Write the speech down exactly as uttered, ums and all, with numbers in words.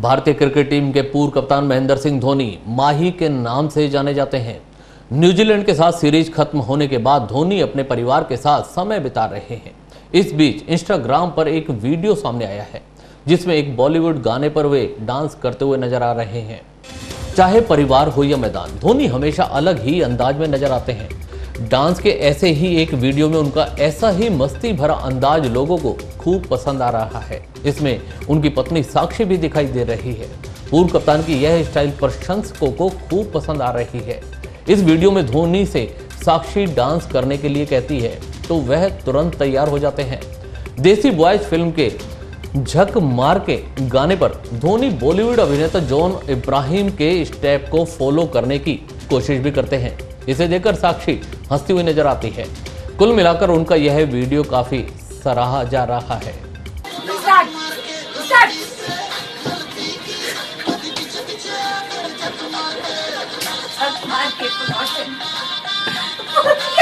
भारतीय cricket team के पूर्व कप्तान महेंद्र सिंह धोनी माही के नाम से जाने जाते हैं। न्यूजीलैंड के साथ सीरीज खत्म होने के बाद धोनी अपने परिवार के साथ समय बिता रहे हैं। इस बीच इंस्टाग्राम पर एक वीडियो सामने आया है जिसमें एक बॉलीवुड गाने पर वे डांस करते हुए नजर आ रहे हैं। चाहे परिवार हो या मैदान, धोनी हमेशा अलग ही अंदाज में नजर आते हैं। डांस के ऐसे ही एक वीडियो में उनका ऐसा ही मस्ती भरा अंदाज लोगों को खूब पसंद आ रहा है। इसमें उनकी पत्नी साक्षी भी दिखाई दे रही है। पूर्व कप्तान की यह स्टाइल प्रशंसकों को खूब पसंद आ रही है। इस वीडियो में धोनी से साक्षी डांस करने के लिए कहती है तो वह तुरंत तैयार हो जाते हैं। देसी बॉयज फिल्म के झक मार के गाने पर धोनी बॉलीवुड अभिनेता जॉन इब्राहिम के स्टेप को फॉलो करने की कोशिश भी करते हैं। इसे देखकर साक्षी हंसती हुई नजर आती है। कुल मिलाकर उनका यह वीडियो काफी सराहा जा रहा है। Start. Start.